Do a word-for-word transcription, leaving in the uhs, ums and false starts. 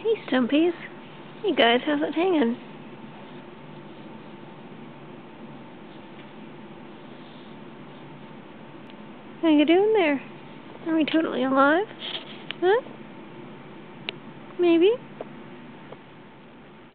Hey, stumpies. Hey guys, how's it hanging? How you doing there? Are we totally alive? Huh? Maybe?